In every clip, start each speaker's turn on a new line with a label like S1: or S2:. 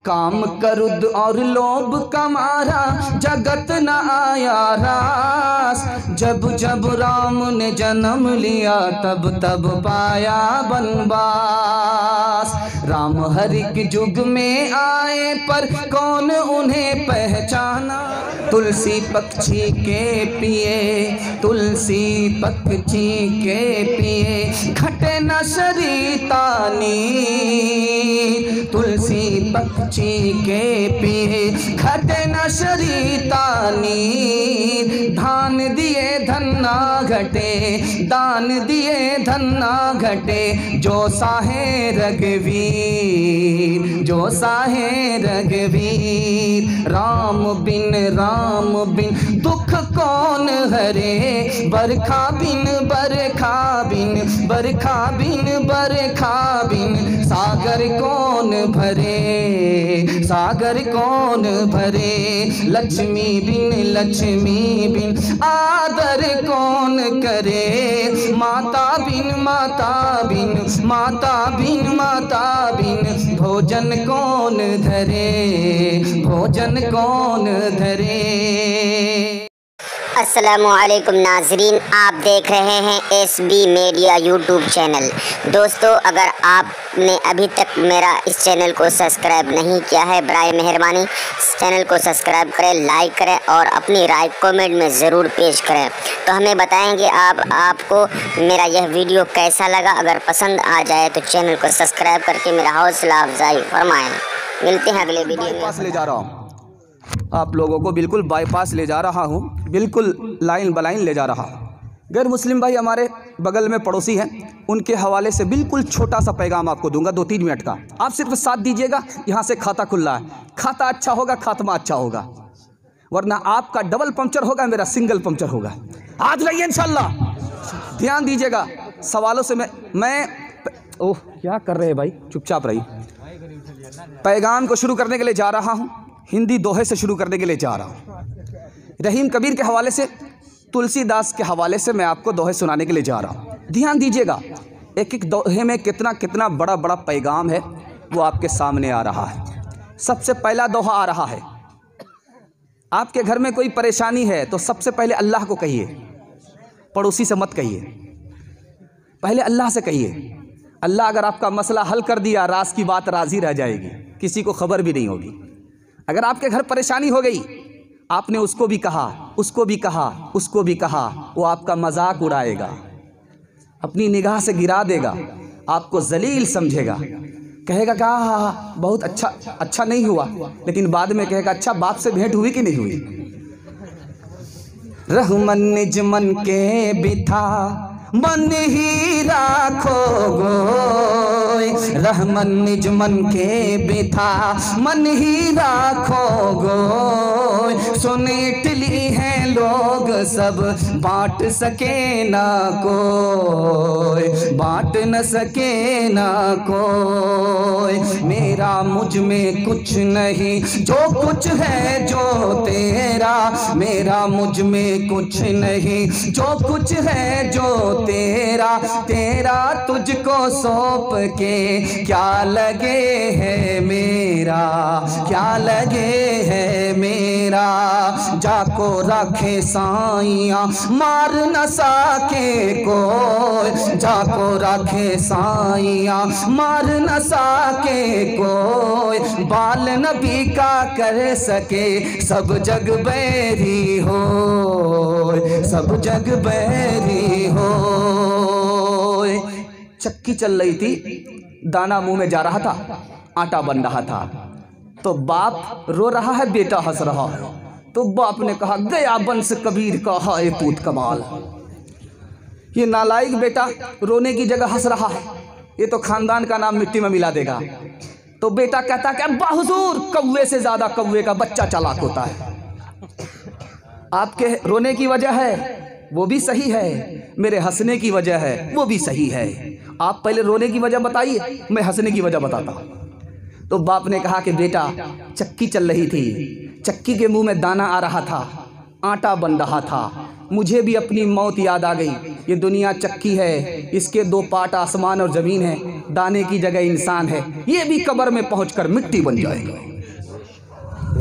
S1: काम करुद और लोभ का मारा जगत न आया रास। जब जब राम ने जन्म लिया तब तब पाया बनवास। राम हर एक युग में आए पर कौन उन्हें पहचाना। तुलसी पक्षी के पिए, तुलसी पक्षी के पिए घटे न सरिता नीर। तुलसी पक्षी के पिए घटे न सरिता नीर। धान दिए धन्ना घटे, दान दिए धन्ना घटे। जो साहे रघुवीर, जो साहे रघुवीर। राम बिन दुख कौन हरे। बरखा बिन बरखा बिन, बरखा बिन बरखा बिन। सागर कौन भरे, सागर कौन भरे। लक्ष्मी बिन लक्ष्मी बिन आदर कौन करे। माता बिन माता बिन, माता बिन माता बिन। भोजन कौन धरे, भोजन कौन धरे।
S2: अस्सलामुअलैकुम नाजरीन, आप देख रहे हैं SB मीडिया यूट्यूब चैनल। दोस्तों, अगर आपने अभी तक मेरा इस चैनल को सब्सक्राइब नहीं किया है, बराए मेहरबानी इस चैनल को सब्सक्राइब करें, लाइक करें और अपनी राय कमेंट में ज़रूर पेश करें। तो हमें बताएंगे आपको मेरा यह वीडियो कैसा लगा। अगर पसंद आ जाए तो चैनल को सब्सक्राइब करके मेरा हौसला अफजाई फरमाएँ। मिलते हैं अगले वीडियो में।
S1: ले जा रहा हूँ आप लोगों को, बिल्कुल बाईपास ले जा रहा हूँ, बिल्कुल लाइन बलाइन ले जा रहा हूँ। गैर मुस्लिम भाई हमारे बगल में पड़ोसी हैं, उनके हवाले से बिल्कुल छोटा सा पैगाम आपको दूंगा 2-3 मिनट का। आप सिर्फ साथ दीजिएगा। यहाँ से खाता खुल रहा है, खाता अच्छा होगा खात्मा अच्छा होगा, वरना आपका डबल पंक्चर होगा, मेरा सिंगल पंक्चर होगा। आज रहिए इंशाल्लाह, ध्यान दीजिएगा। सवालों से मैं ओह क्या कर रहे हैं भाई, चुपचाप रहिए। पैगाम को शुरू करने के लिए जा रहा हूँ, हिंदी दोहे से शुरू करने के लिए जा रहा हूँ। रहीम कबीर के हवाले से, तुलसीदास के हवाले से मैं आपको दोहे सुनाने के लिए जा रहा हूँ। ध्यान दीजिएगा, एक एक दोहे में कितना कितना बड़ा बड़ा पैगाम है वो आपके सामने आ रहा है। सबसे पहला दोहा आ रहा है। आपके घर में कोई परेशानी है तो सबसे पहले अल्लाह को कहिए, पड़ोसी से मत कहिए, पहले अल्लाह से कहिए। अल्लाह अगर आपका मसला हल कर दिया, राज की बात राजी रह जाएगी, किसी को खबर भी नहीं होगी। अगर आपके घर परेशानी हो गई, आपने उसको भी कहा, उसको भी कहा, उसको भी कहा, वो आपका मजाक उड़ाएगा, अपनी निगाह से गिरा देगा, आपको जलील समझेगा, कहेगा कि हाँ बहुत अच्छा नहीं हुआ, लेकिन बाद में कहेगा अच्छा बाप से भेंट हुई कि नहीं हुई। रहमन निज मन के बिथा मन ही राखो गोय। रहमन निज मन के बिथा मन ही राखो गोय। सुन इटली हैं लोग सब बांट सके ना कोई, बांट न सके ना कोई। मेरा मुझ में कुछ नहीं, जो कुछ है जो तेरा। मेरा मुझ में कुछ नहीं, जो कुछ है जो तेरा। तेरा तुझको सौंप के क्या लगे है मेरा, क्या लगे है मेरा। जाको रखे साइया मार न सके कोई। जाको रखे साइया मार न सके कोई। बाल नबी का कर सके सब जग बैरी हो, सब जग बैरी हो। चक्की चल रही थी, दाना मुंह में जा रहा था, आटा बन रहा था, तो बाप रो रहा है, बेटा हंस रहा है। तो बाप ने कहा गया बंश कबीर का हाय पूत कमाल। ये नालायक बेटा रोने की जगह हंस रहा है, ये तो खानदान का नाम मिट्टी में मिला देगा। तो बेटा कहता कि अब्बा हुजूर, कौवे से ज्यादा कौवे का बच्चा चालाक होता है। आपके रोने की वजह है वो भी सही है, मेरे हंसने की वजह है वो भी सही है। आप पहले रोने की वजह बताइए, मैं हंसने की वजह बताता। तो बाप ने कहा कि बेटा चक्की चल रही थी, चक्की के मुंह में दाना आ रहा था, आटा बन रहा था, मुझे भी अपनी मौत याद आ गई। ये दुनिया चक्की है, इसके 2 पार्ट आसमान और ज़मीन है, दाने की जगह इंसान है, ये भी कब्र में पहुंचकर मिट्टी बन जाएगा।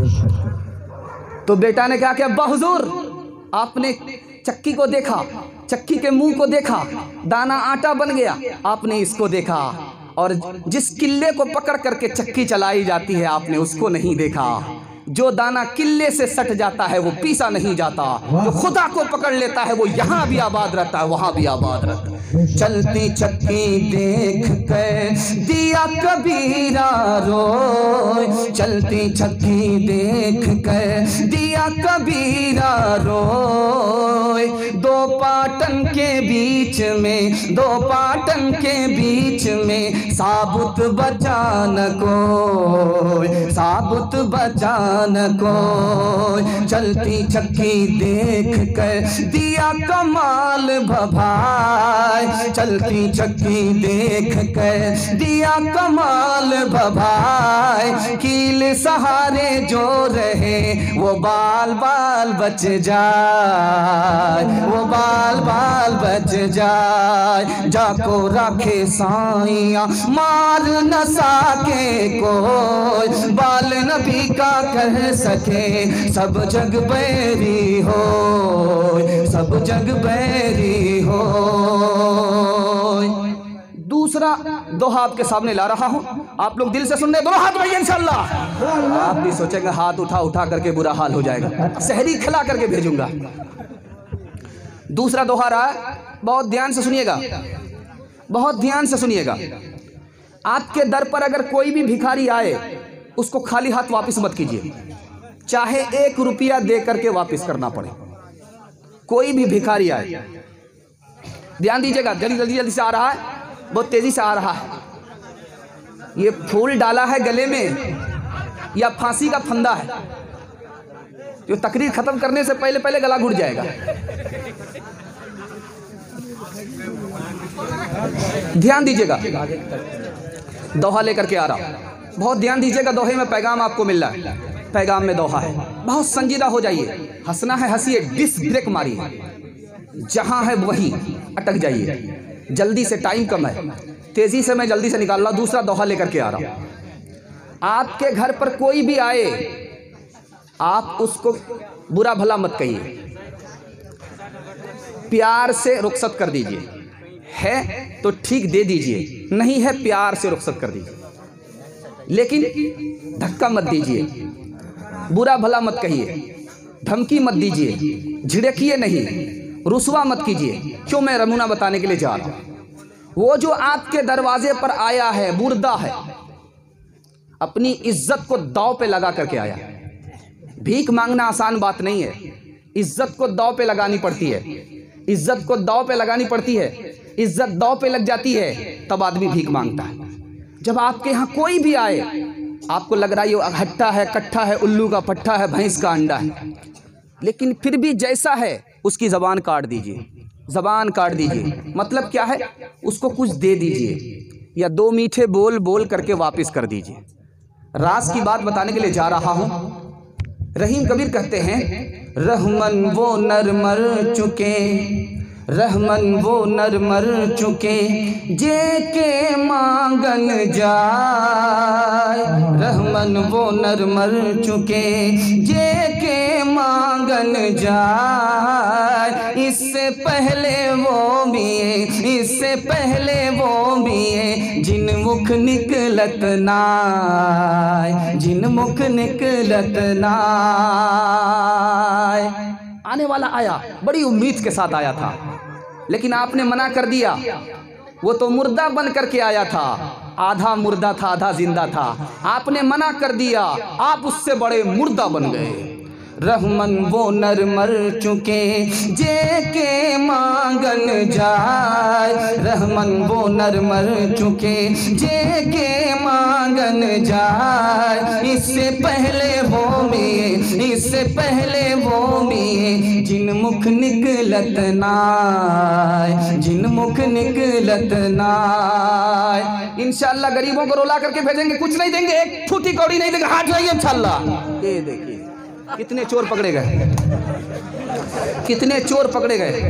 S1: तो बेटा ने क्या किया, हुजूर आपने चक्की को देखा, चक्की के मुंह को देखा, दाना आटा बन गया, आपने इसको देखा, और जिस किल्ले को पकड़ करके चक्की चलाई जाती है आपने उसको नहीं देखा। जो दाना किल्ले से सट जाता है वो पीसा नहीं जाता, जो खुदा को पकड़ लेता है वो यहाँ भी आबाद रहता है, वहाँ भी आबाद रहता है। चलती चक्की देख कर दिया कबीरा रोए, चलती चक्की देख कर दिया कबीरा रोए। दो पाटन के बीच में, दो पाटन के बीच में साबुत बचान को, साबुत बचान को। चलती चक्की देख कर दिया कमाल भभाए, चलती चक्की देख कर दिया कमाल भभाए। कील सहारे जो रहे वो बाल बाल बच जाए, वो बाल बाल बच जाए। जाको रखे साइया मार न सके कोई, बाल नबी का कह सके सब जग बैरी हो, सब जग बैरी हो। दूसरा दोहा आपके सामने ला रहा हूं, आप लोग दिल से सुन रहे, दोनों हाथ उठाइए इंशाअल्लाह। आप भी सोचेंगे हाथ उठा उठा करके बुरा हाल हो जाएगा, सहरी खिला करके भेजूंगा। दूसरा दोहा रहा है, बहुत ध्यान से सुनिएगा, बहुत ध्यान से सुनिएगा। आपके दर पर अगर कोई भी भिखारी आए उसको खाली हाथ वापस मत कीजिए, चाहे 1 रुपया दे करके वापस करना पड़े। कोई भी भिखारी आए, ध्यान दीजिएगा, जल्दी जल्दी जल्दी से आ रहा है, बहुत तेजी से आ रहा है। ये फूल डाला है गले में या फांसी का फंदा है, जो तकरीर खत्म करने से पहले पहले गला घुट जाएगा। ध्यान दीजिएगा, दोहा लेकर के आ रहा हूं, बहुत ध्यान दीजिएगा। दोहे में पैगाम आपको मिल रहा है, पैगाम में दोहा है, बहुत संजीदा हो जाइए। हंसना है हंसिए, डिस्क ब्रेक मारिए, जहां है वहीं अटक जाइए। जल्दी से, टाइम कम है, तेजी से मैं जल्दी से निकाल रहा हूं। दूसरा दोहा लेकर के आ रहा हूं। आपके घर पर कोई भी आए, आप उसको बुरा भला मत कहिए, प्यार से रुखसत कर दीजिए। है तो ठीक दे दीजिए, नहीं है प्यार से रुखसत कर दीजिए, लेकिन धक्का मत दीजिए, बुरा भला मत कहिए, धमकी मत दीजिए, झिड़किए नहीं, रुसवा मत कीजिए। क्यों, मैं नमूना बताने के लिए जा रहा हूं। वो जो आपके दरवाजे पर आया है, मुर्दा है, अपनी इज्जत को दांव पे लगा करके आया। भीख मांगना आसान बात नहीं है, इज्जत को दांव पे लगानी पड़ती है, इज्जत को दांव पे लगानी पड़ती है। इज्जत दांव पे लग जाती है तब आदमी भीख मांगता है। जब आपके यहाँ कोई भी आए, आपको लग रहा है ये हट्टा है, कट्ठा है, उल्लू का पट्ठा है, भैंस का अंडा है, लेकिन फिर भी जैसा है उसकी ज़बान काट दीजिए, ज़बान काट दीजिए। मतलब क्या है, उसको कुछ दे दीजिए या 2 मीठे बोल बोल करके वापस कर दीजिए। राज की बात बताने के लिए जा रहा हूँ। रहीम कबीर कहते हैं, रहमन वो नर मर चुके, रहमन वो नर मर चुके, जे के मांगन जाए। रहमन वो नर मर चुके, जे के मांगन जाए। इससे पहले वो मिए, इससे पहले वो मिए, जिन मुख निकलत नाय, जिन मुख निकलत नाय। आने वाला आया, बड़ी उम्मीद के साथ आया था, लेकिन आपने मना कर दिया। वो तो मुर्दा बन करके आया था, आधा मुर्दा था आधा जिंदा था, आपने मना कर दिया, आप उससे बड़े मुर्दा बन गए। रहमन वो नर मर चुके, जे के मांगन जाए। रहमन वो नर मर चुके, जे के मांगन जाए। इससे पहले वो मिए, इससे पहले वो मिए, जिन मुख निकलत नाय, जिन मुख निकलत नाय। इंशाअल्लाह गरीबों को रुला करके भेजेंगे, कुछ नहीं देंगे, एक फूटी कौड़ी नहीं देंगे। हाथ लाइए इंशाअल्लाह। ये देखिए कितने चोर पकड़े गए, कितने चोर पकड़े गए।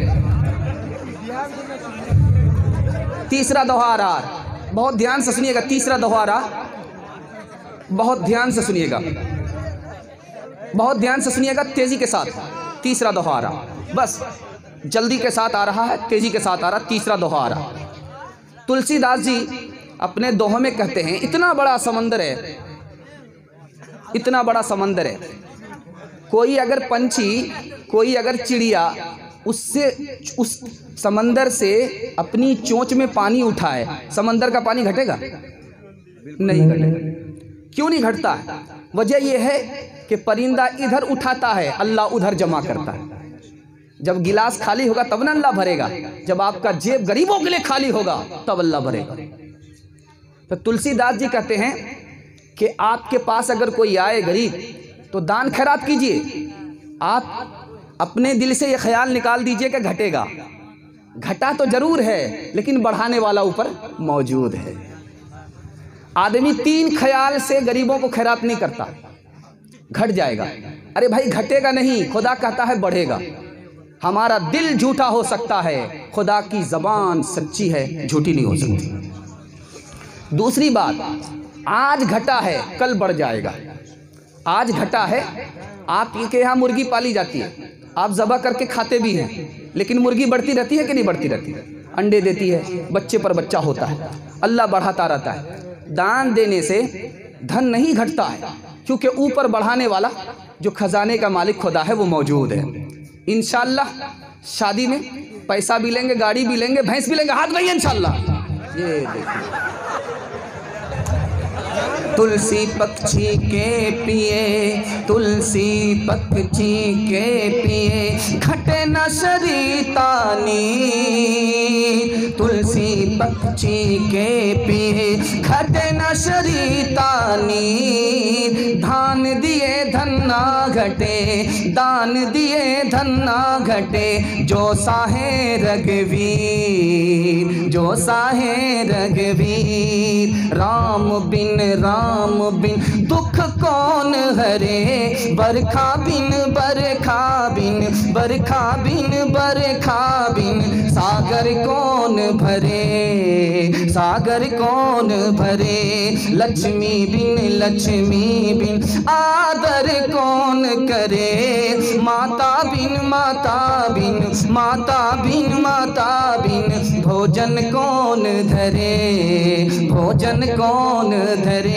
S1: तीसरा दोहा आ रहा, बहुत ध्यान से सुनिएगा। तीसरा दोहा आ रहा, बहुत ध्यान से सुनिएगा। बहुत ध्यान से सुनिएगा, तेज़ी के साथ। तीसरा दोहा आ रहा, बस जल्दी के साथ आ रहा है, तेज़ी के साथ आ रहा, तीसरा दोहा आ रहा। तुलसीदास जी अपने दोहे में कहते हैं, इतना बड़ा समंदर है, इतना बड़ा समंदर है, कोई अगर पंछी, कोई अगर चिड़िया उससे, उस समंदर से अपनी चोंच में पानी उठाए, समंदर का पानी घटेगा? नहीं घटेगा। क्यों नहीं घटता है? वजह यह है कि परिंदा इधर उठाता है, अल्लाह उधर जमा करता है। जब गिलास खाली होगा तब ना अल्लाह भरेगा, जब आपका जेब गरीबों के लिए खाली होगा तब अल्लाह भरेगा। तो तुलसीदास जी कहते हैं कि आपके पास अगर कोई आए गरीब तो दान खैरात कीजिए। आप अपने दिल से ये ख्याल निकाल दीजिए कि घटेगा, घटा तो जरूर है लेकिन बढ़ाने वाला ऊपर मौजूद है। आदमी 3 ख्याल से गरीबों को खैरात नहीं करता, घट जाएगा, अरे भाई घटेगा नहीं, खुदा कहता है बढ़ेगा। हमारा दिल झूठा हो सकता है, खुदा की ज़बान सच्ची है, झूठी नहीं हो सकती। दूसरी बात, आज घटा है कल बढ़ जाएगा। आज घटा है, आपके यहाँ मुर्गी पाली जाती है, आप ज़बह करके खाते भी हैं, लेकिन मुर्गी बढ़ती रहती है कि नहीं बढ़ती रहती है? अंडे देती है, बच्चे पर बच्चा होता है, अल्लाह बढ़ाता रहता है। दान देने से धन नहीं घटता है, क्योंकि ऊपर बढ़ाने वाला जो खजाने का मालिक खुदा है वो मौजूद है। इंशाअल्लाह शादी में पैसा भी लेंगे, गाड़ी भी लेंगे, भैंस भी लेंगे, हाथ भाई इंशाअल्लाह। ये देखिए, तुलसी पक्षी के पिए, तुलसी पक्षी के पिए, घटे न शरीतानी। तुलसी पक्षी के पिए, घटे न शरीतानी। धान दिए धन ना घटे, दान दिए धन ना घटे, जो साहे रघुवीर, जो साहे रघुवीर। राम बिन दुख कौन हरे, बरखा बिन बरखा बिन, बरखा बिन बरखा बिन, सागर कौन भरे, सागर कौन भरे। लक्ष्मी बिन आदर कौन करे, माता बिन माता बिन, माता बिन माता बिन, भोजन कौन धरे, भोजन कौन धरे।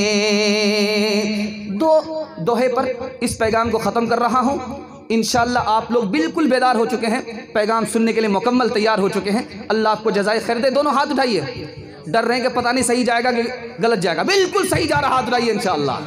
S1: दोहे पर इस पैगाम को ख़त्म कर रहा हूँ। इंशाअल्लाह आप लोग बिल्कुल बेदार हो चुके हैं, पैगाम सुनने के लिए मुकम्मल तैयार हो चुके हैं। अल्लाह आपको जज़ाए खैर दे। दोनों हाथ उठाइए, डर रहे हैं कि पता नहीं सही जाएगा कि गलत जाएगा, बिल्कुल सही जा रहा, हाथ उठाइए इंशाअल्लाह।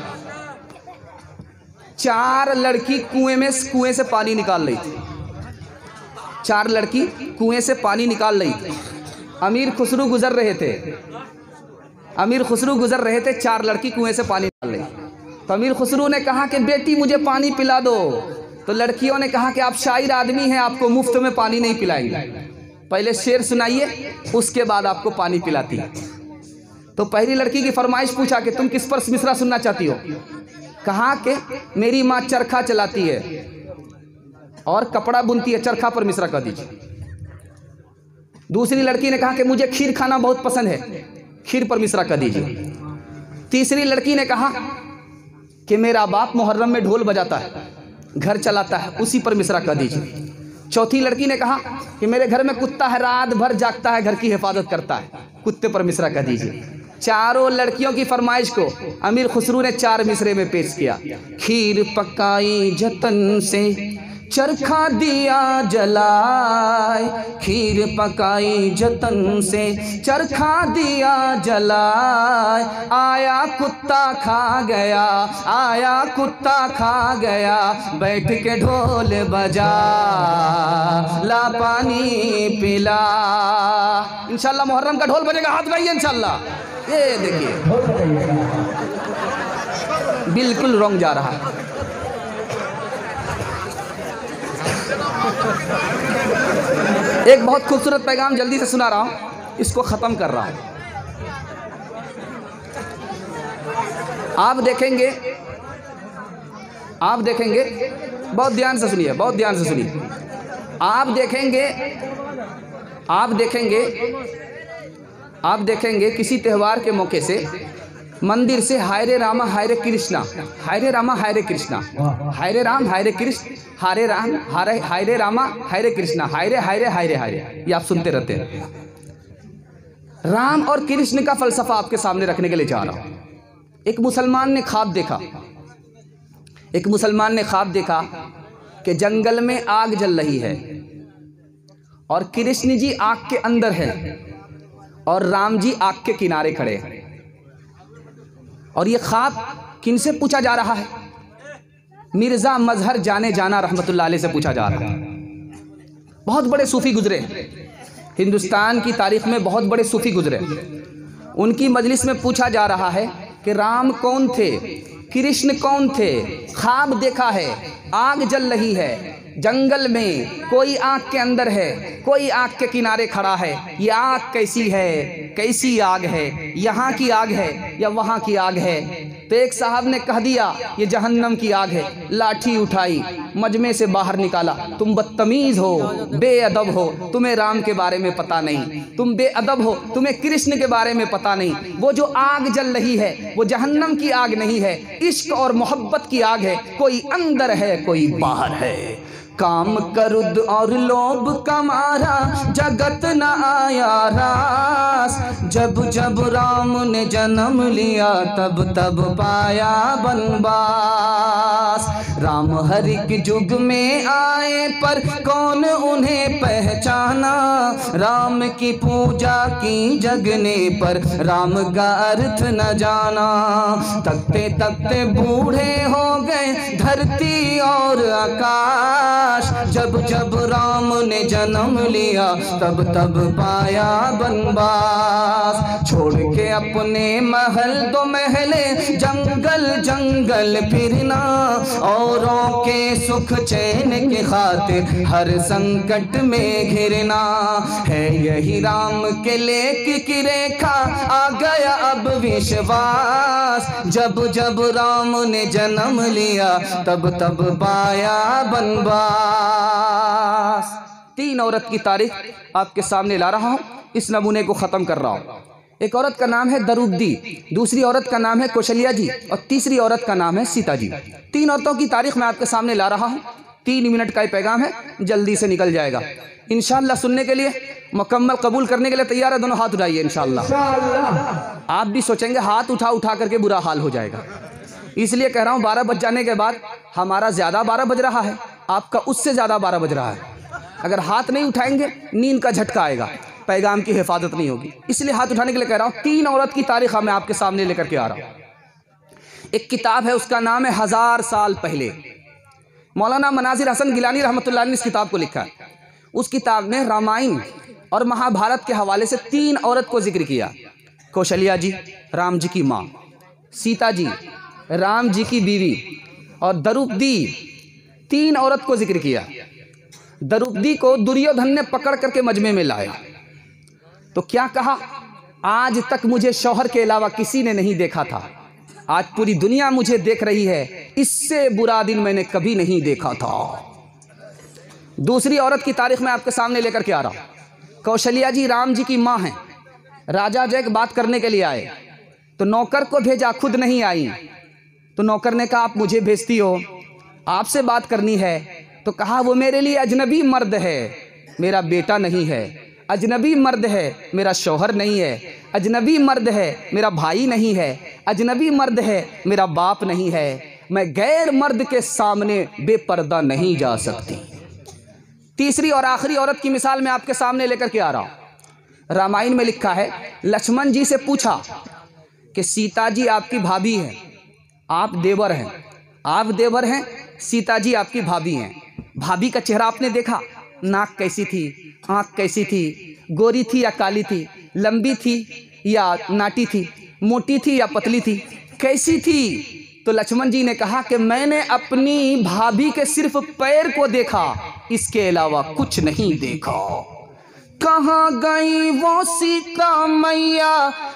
S1: 4 लड़की कुएं से पानी निकाल रही थी, 4 लड़की कुएं से पानी निकाल रही थी। अमीर खुसरू गुजर रहे थे, अमीर खुसरू गुजर रहे थे, 4 लड़की कुएं से पानी निकाल रही। तो अमीर खुसरू ने कहा कि बेटी मुझे पानी पिला दो। तो लड़कियों ने कहा कि आप शायर आदमी हैं, आपको मुफ्त में पानी नहीं पिलाएंगे, पहले शेर सुनाइए उसके बाद आपको पानी पिलाती है। तो पहली लड़की की फरमाइश पूछा कि तुम किस पर मिसरा सुनना चाहती हो? कहा कि मेरी माँ चरखा चलाती है और कपड़ा बुनती है, चरखा पर मिसरा कर दीजिए। दूसरी लड़की ने कहा कि मुझे खीर खाना बहुत पसंद है, खीर पर मिसरा कर दीजिए। तीसरी लड़की ने कहा कि मेरा बाप मुहर्रम में ढोल बजाता है, घर चलाता है, उसी पर मिसरा कर दीजिए। चौथी लड़की ने कहा कि मेरे घर में कुत्ता है, रात भर जागता है, घर की हिफाजत करता है, कुत्ते पर मिसरा कर दीजिए। चारों लड़कियों की फरमाइश को अमीर खुसरू ने 4 मिसरे में पेश किया। खीर पकाई जतन से, चरखा दिया जलाए, खीर पकाई जतन से, चरखा दिया जलाए। आया कुत्ता खा गया, आया कुत्ता खा गया, बैठ के ढोल बजा, ला पानी पिला। इंशाल्लाह मुहर्रम का ढोल बजेगा, हाथ उठाइए इंशाल्लाह। ये देखिए बिल्कुल रॉन्ग जा रहा है। एक बहुत खूबसूरत पैगाम जल्दी से सुना रहा हूं, इसको ख़त्म कर रहा हूं। आप देखेंगे, आप देखेंगे, बहुत ध्यान से सुनिए, बहुत ध्यान से सुनिए। आप देखेंगे, आप देखेंगे, आप देखेंगे किसी त्यौहार के मौके से मंदिर से हायरे रामा हायरे कृष्णा, हायरे रामा हायरे कृष्णा, हायरे राम हायरे कृष्ण, हायरे राम हायरे रामा हायरे कृष्णा, हायरे हायरे हायरे हायरे, ये आप सुनते रहते हैं। राम और कृष्ण का फलसफा आपके सामने रखने के लिए जा रहा हूं। एक मुसलमान ने ख्वाब देखा, एक मुसलमान ने ख्वाब देखा कि जंगल में आग जल रही है और कृष्ण जी आग के अंदर है और राम जी आग के किनारे खड़े हैं। और ये ख्वाब किनसे पूछा जा रहा है? मिर्ज़ा मजहर जाने जाना रहमतुल्लाह अलैह से पूछा जा रहा है। बहुत बड़े सूफ़ी गुजरे, हिंदुस्तान की तारीख़ में बहुत बड़े सूफ़ी गुजरे। उनकी मजलिस में पूछा जा रहा है कि राम कौन थे, कृष्ण कौन थे? ख्वाब देखा है, आग जल रही है, जंगल में कोई आग के अंदर है, कोई आग के किनारे खड़ा है। ये आग कैसी है, कैसी आग है? यहाँ की आग है या वहाँ की आग है? तो एक साहब ने कह दिया ये जहन्नम की आग है। लाठी उठाई, मजमे से बाहर निकाला। तुम बदतमीज़ हो, बेअदब हो, तुम्हें राम के बारे में पता नहीं, तुम बेअदब हो, तुम्हें कृष्ण के बारे में पता नहीं। वो जो आग जल रही है वो जहन्नम की आग नहीं है, इश्क और मोहब्बत की आग है। कोई अंदर है, कोई बाहर है। काम करुद और लोभ कमारा जगत न आया रास। जब जब राम ने जन्म लिया तब तब पाया बनवास। राम हर एक युग में आए पर कौन उन्हें पहचाना। राम की पूजा की जगने पर राम का अर्थ न जाना। तकते तकते बूढ़े हो गए धरती और आकाश। जब जब राम ने जन्म लिया तब तब पाया बनवास। छोड़ के अपने महल दो महले जंगल जंगल फिरना। औरों के सुख चैन के खातिर हर संकट में घिरना। है यही राम के लेख की रेखा, आ गया अब विश्वास। जब जब राम ने जन्म लिया तब तब पाया बनवास। 3 औरत की तारीख आपके सामने ला रहा हूं, इस नमूने को ख़त्म कर रहा हूं। एक औरत का नाम है दरूदी, दूसरी औरत का नाम है कौशल्या जी और तीसरी औरत का नाम है सीता जी। 3 औरतों की तारीख मैं आपके सामने ला रहा हूं। 3 मिनट का ही पैगाम है, जल्दी से निकल जाएगा इंशाअल्लाह। सुनने के लिए मुकम्मल कबूल करने के लिए तैयार है? दोनों हाथ उठाइए इंशाअल्लाह। आप भी सोचेंगे हाथ उठा उठा करके बुरा हाल हो जाएगा, इसलिए कह रहा हूँ 12 बज जाने के बाद हमारा ज़्यादा 12 बज रहा है, आपका उससे ज़्यादा 12 बज रहा है। अगर हाथ नहीं उठाएंगे नींद का झटका आएगा, पैगाम की हिफाजत नहीं होगी, इसलिए हाथ उठाने के लिए कह रहा हूँ। 3 औरत की तारीख मैं आपके सामने लेकर के आ रहा हूँ। एक किताब है, उसका नाम है 1000 साल पहले। मौलाना मनाजिर हसन गिलानी रहमतुल्लाह ने इस किताब को लिखा है। उस किताब में रामायण और महाभारत के हवाले से 3 औरत को जिक्र किया। कौशल्या जी राम जी की माँ, सीता जी राम जी की बीवी और द्रौपदी, 3 औरत को जिक्र किया। द्रौपदी को दुर्योधन ने पकड़ करके मजमे में लाया तो क्या कहा, आज तक मुझे शौहर के अलावा किसी ने नहीं देखा था, आज पूरी दुनिया मुझे देख रही है, इससे बुरा दिन मैंने कभी नहीं देखा था। दूसरी औरत की तारीख मैं आपके सामने लेकर के आ रहा हूँ। कौशल्या जी राम जी की माँ हैं। राजा जय बात करने के लिए आए तो नौकर को भेजा, खुद नहीं आई। तो नौकर ने कहा आप मुझे भेजती हो, आपसे बात करनी है। तो कहा वो मेरे लिए अजनबी मर्द है, मेरा बेटा नहीं है। अजनबी मर्द है, मेरा शौहर नहीं है। अजनबी मर्द है, मेरा भाई नहीं है। अजनबी मर्द है, मेरा बाप नहीं है। मैं गैर मर्द के सामने बेपर्दा नहीं जा सकती। तीसरी और आखिरी औरत की मिसाल मैं आपके सामने लेकर के आ रहा हूँ। रामायण में लिखा है, लक्ष्मण जी से पूछा कि सीता जी आपकी भाभी हैं, आप देवर हैं। आप देवर हैं, सीता जी आपकी भाभी हैं। भाभी का चेहरा आपने देखा, नाक कैसी थी, आँख कैसी थी, गोरी थी या काली थी, लंबी थी या नाटी थी, मोटी थी या पतली थी, कैसी थी? तो लक्ष्मण जी ने कहा कि मैंने अपनी भाभी के सिर्फ पैर को देखा, इसके अलावा कुछ नहीं देखा। कहाँ गई वो सीता मैया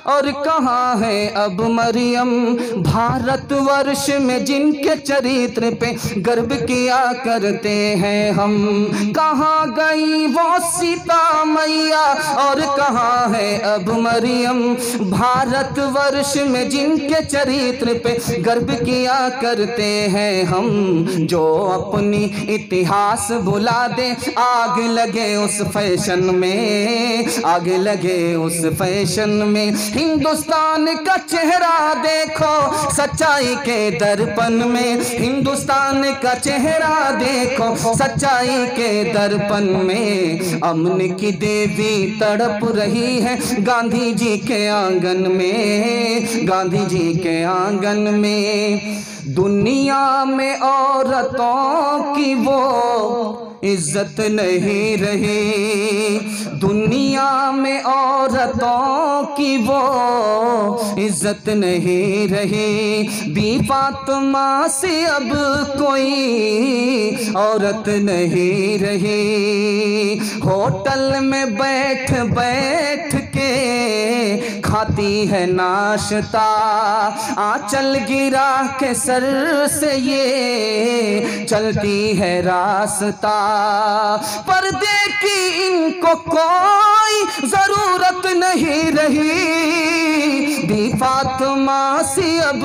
S1: और कहाँ है अब मरियम, भारतवर्ष में जिनके चरित्र पे गर्व किया करते हैं हम। कहाँ गई वो सीता मैया और कहाँ है अब मरियम, भारतवर्ष में जिनके चरित्र पे गर्व किया करते हैं हम। जो अपनी इतिहास भुला दे, आग लगे उस फैशन में, आग लगे उस फैशन में। हिंदुस्तान का चेहरा देखो सच्चाई के दर्पण में, हिंदुस्तान का चेहरा देखो सच्चाई के दर्पण में। अमन की देवी तड़प रही है गांधी जी के आंगन में, गांधी जी के आंगन में। दुनिया में औरतों की वो इज्जत नहीं रही, दुनिया में औरतों की वो इज्जत नहीं रही। बी फातिमा से अब कोई औरत नहीं रही। होटल में बैठ बैठ के खाती है नाश्ता, आंचल गिरा के सर से ये चलती है रास्ता। पर्दे की इनको कोई जरूरत नहीं रही, बी फातिमा से अब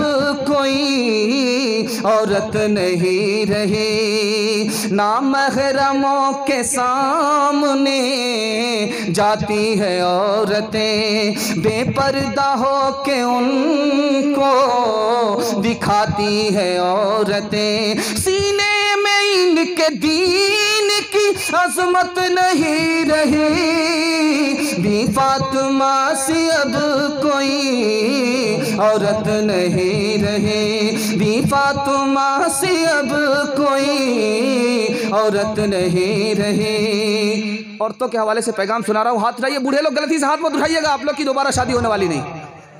S1: कोई औरत नहीं रही। ना महरमों के सामने जाती है औरतें, बेपर्दा हो के उनको दिखाती है औरतें। सीने में इनके दीन की अजमत नहीं रही, बी फातिमा से अब कोई औरत नहीं रही, बी फातिमा से अब कोई औरत नहीं रही। औरतों के हवाले से पैगाम सुना रहा हूँ, हाथ उठाइए। बूढ़े लोग गलती से हाथ मत उठाइएगा, आप लोग की दोबारा शादी होने वाली नहीं।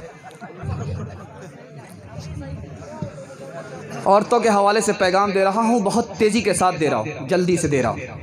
S1: औरतों के हवाले से पैगाम दे रहा हूँ, बहुत तेजी के साथ दे रहा हूँ, जल्दी से दे रहा हूँ।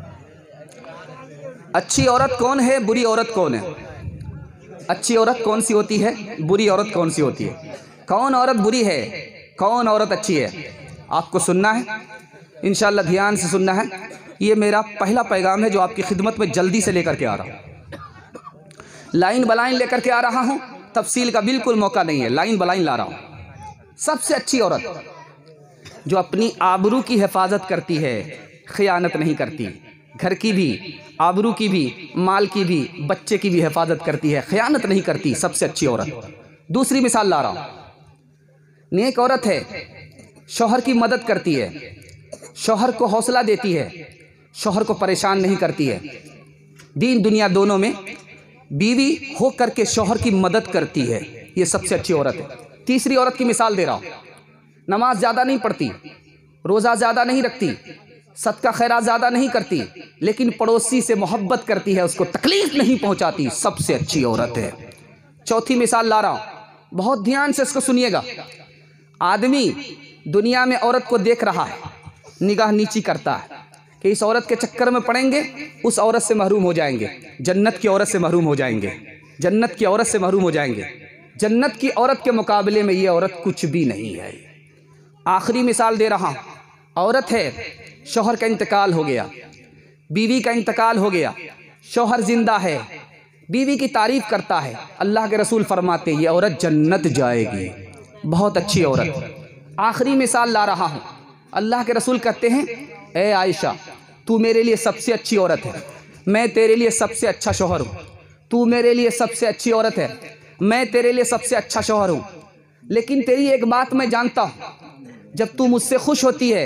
S1: अच्छी औरत कौन है, बुरी औरत कौन है? अच्छी औरत कौन सी होती है, बुरी औरत कौन सी होती है? कौन औरत बुरी है, कौन औरत अच्छी है, आपको सुनना है। इंशाअल्लाह ध्यान से सुनना है। ये मेरा पहला पैगाम है जो आपकी खिदमत में जल्दी से लेकर के आ रहा हूँ। लाइन बलाइन लेकर के आ रहा हूँ, तफसील का बिल्कुल मौका नहीं है, लाइन बलाइन ला रहा हूँ। सबसे अच्छी औरत जो अपनी आबरू की हिफाजत करती है, खयानत नहीं करती, घर की भी, आबरू की भी, माल की भी, बच्चे की भी हिफाजत करती है, खयानत नहीं करती, सबसे अच्छी औरत। दूसरी मिसाल ला रहा हूँ। नेक औरत है, शौहर की मदद करती है, शौहर को हौसला देती है, शौहर को परेशान नहीं करती है, दीन दुनिया दोनों में बीवी हो करके शौहर की मदद करती है, ये सबसे अच्छी औरत है। तीसरी औरत की मिसाल दे रहा हूँ। नमाज ज़्यादा नहीं पढ़ती, रोज़ा ज़्यादा नहीं रखती, सदका खैरात ज़्यादा नहीं करती, लेकिन पड़ोसी से मोहब्बत करती है, उसको तकलीफ़ नहीं पहुँचाती, सबसे अच्छी औरत है। चौथी मिसाल ला रहा हूँ, बहुत ध्यान से इसको सुनिएगा। आदमी दुनिया में औरत को देख रहा है, निगाह नीची करता है कि इस औरत के चक्कर में पड़ेंगे, उस औरत से महरूम हो जाएंगे, जन्नत की औरत से महरूम हो जाएंगे, जन्नत की औरत से महरूम हो जाएंगे। जन्नत की औरत के मुकाबले में ये औरत कुछ भी नहीं है। आखिरी मिसाल दे रहा हूँ। औरत है, शौहर का इंतकाल हो गया, बीवी का इंतकाल हो गया, शौहर जिंदा है, बीवी की तारीफ़ करता है, अल्लाह के रसूल फरमाते ये औरत जन्नत जाएगी, बहुत अच्छी औरत। आखिरी मिसाल ला रहा हूँ। अल्लाह के रसूल कहते हैं, ए आयशा, तू मेरे लिए सबसे अच्छी औरत है, मैं तेरे लिए सबसे अच्छा शौहर हूँ। तू मेरे लिए सबसे अच्छी औरत है, मैं तेरे लिए सबसे अच्छा शौहर हूँ। लेकिन तेरी एक बात मैं जानता हूँ, जब तू मुझसे खुश होती है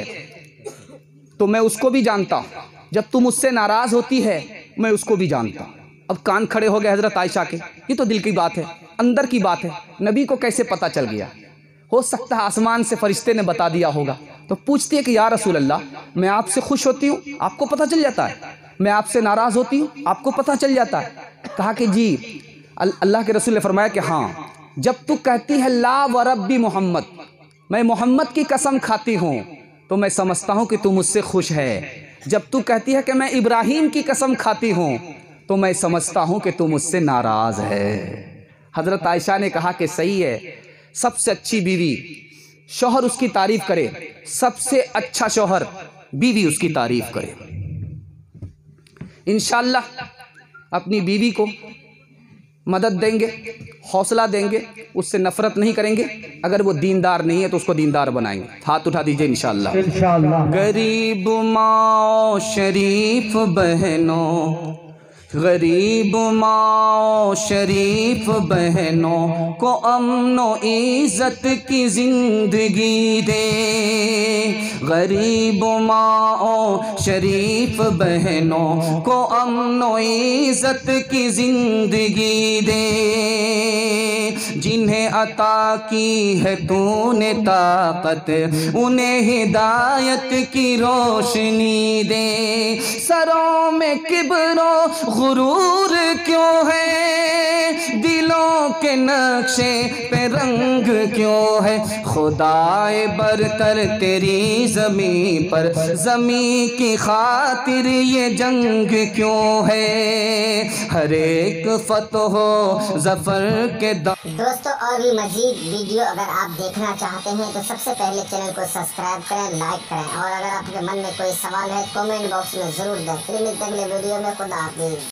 S1: तो मैं उसको भी जानता हूँ, जब तू मुझसे नाराज़ होती है मैं उसको भी जानता हूँ। अब कान खड़े हो गए हज़रत आयशा के, ये तो दिल की बात है, अंदर की बात है, नबी को कैसे पता चल गया? हो सकता है आसमान से फरिश्ते ने बता दिया होगा। तो पूछती है कि या रसूल अल्लाह, मैं आपसे खुश होती हूँ, आपको पता चल जाता है, मैं आपसे नाराज़ होती हूँ, आपको पता चल जाता है? कहा कि जी। अल्लाह के रसूल ने फरमाया कि हाँ, जब तू कहती है ला व रब्बी मोहम्मद, मैं मोहम्मद की कसम खाती हूँ, तो मैं समझता हूँ कि तू मुझसे खुश है। जब तू कहती है कि मैं इब्राहीम की कसम खाती हूँ, तो मैं समझता हूँ कि तू मुझसे नाराज़ है। हज़रत आयशा ने कहा कि सही है, सबसे अच्छी बीवी शौहर उसकी तारीफ करे, सबसे अच्छा शौहर बीवी उसकी तारीफ करे। इंशाअल्लाह अपनी बीवी को मदद देंगे, हौसला देंगे, उससे नफरत नहीं करेंगे। अगर वो दीनदार नहीं है तो उसको दीनदार बनाएंगे। हाथ उठा दीजिए इंशाअल्लाह। गरीब माओ शरीफ बहनों, गरीब माओ शरीफ बहनों को अमनो इज़्ज़त की ज़िंदगी दे। गरीब माओ शरीफ बहनों को अमनो इज़्ज़त की ज़िंदगी दे। जिन्हें अता की है तूने ताकत, उन्हें हिदायत की रोशनी दे। सरों में किब्रो गुरूर क्यों है, दिलों के नक्शे पे रंग क्यों है। खुदाए बरतर तेरी ज़मीं पर, ज़मीं की खातिर ये जंग क्यों है। हर एक फतह ज़फ़र के
S2: दोस्तों और भी मज़ीद वीडियो अगर आप देखना चाहते हैं तो सबसे पहले चैनल को सब्सक्राइब करें, लाइक करें, और अगर आपके मन में कोई सवाल है कमेंट बॉक्स में ज़रूर दें। फिर मिलते हैं अगले वीडियो में। खुदा हाफ़िज़।